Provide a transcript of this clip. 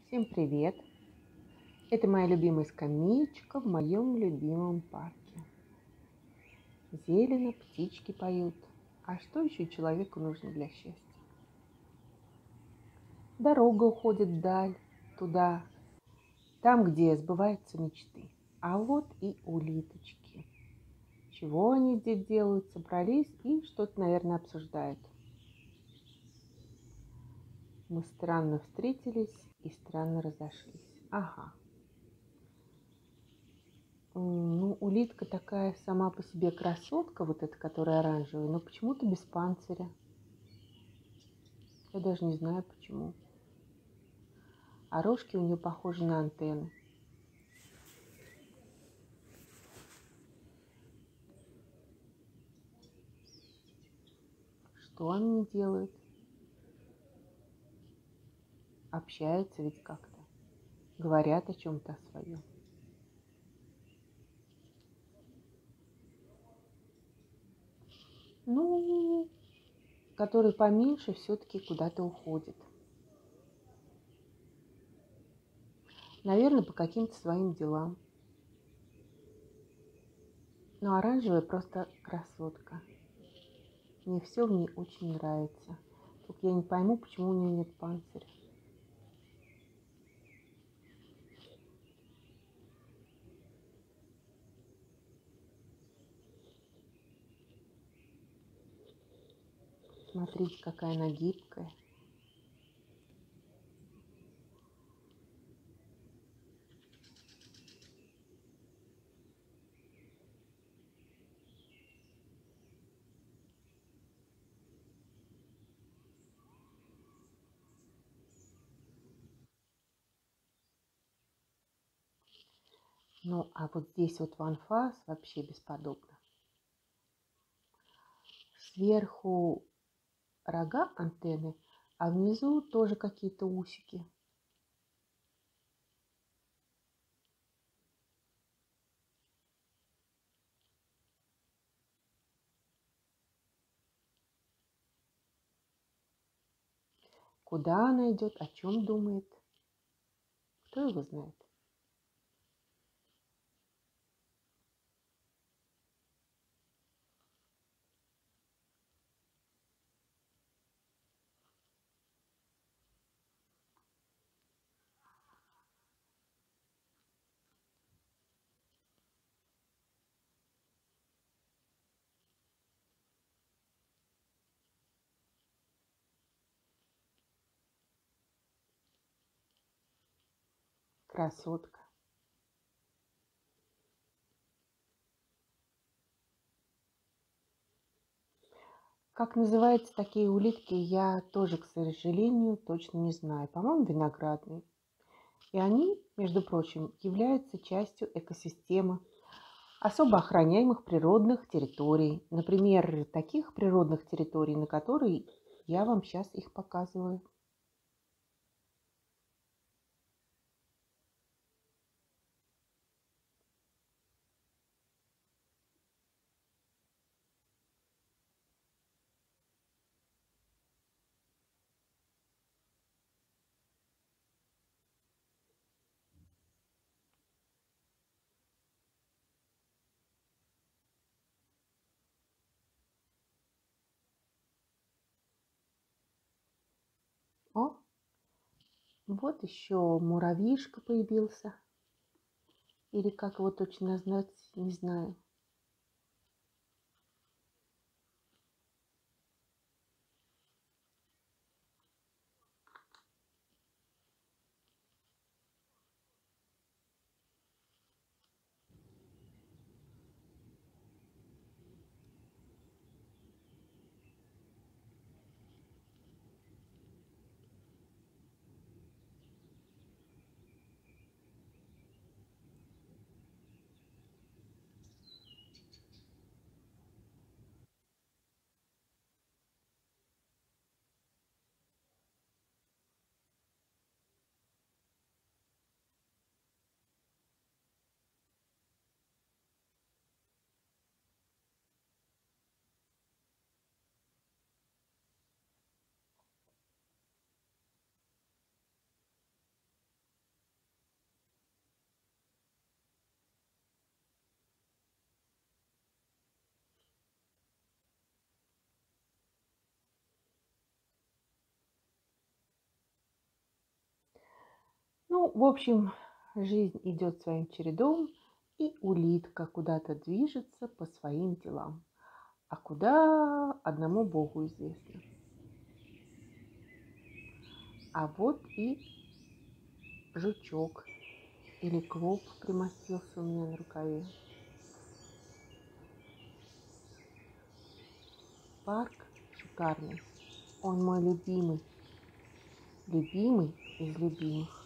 Всем привет! Это моя любимая скамеечка в моем любимом парке. Зелено, птички поют. А что еще человеку нужно для счастья? Дорога уходит вдаль, туда, там, где сбываются мечты. А вот и улиточки. Чего они здесь делают? Собрались и что-то, наверное, обсуждают. Мы странно встретились и странно разошлись. Ага. Ну, улитка такая сама по себе красотка, вот эта, которая оранжевая, но почему-то без панциря. Я даже не знаю почему. А рожки у нее похожи на антенны. Что они делают? Общаются ведь как-то. Говорят о чем-то своем. Ну, который поменьше все-таки куда-то уходит. Наверное, по каким-то своим делам. Но оранжевая просто красотка. Мне все в ней очень нравится. Только я не пойму, почему у нее нет панциря. Смотрите, какая она гибкая. Ну, а вот здесь вот в анфас вообще бесподобно. Сверху рога антенны, а внизу тоже какие-то усики. Куда она идет, о чем думает, кто его знает. Красотка. Как называются такие улитки, я тоже, к сожалению, точно не знаю. По-моему, виноградные. И они, между прочим, являются частью экосистемы особо охраняемых природных территорий. Например, таких природных территорий, на которые я вам сейчас их показываю. О, вот еще муравьишка появился. Или как его точно назвать, не знаю. Ну, в общем, жизнь идет своим чередом, и улитка куда-то движется по своим делам. А куда одному Богу известно. А вот и жучок или клоп примостился у меня на рукаве. Парк шикарный. Он мой любимый. Любимый из любимых.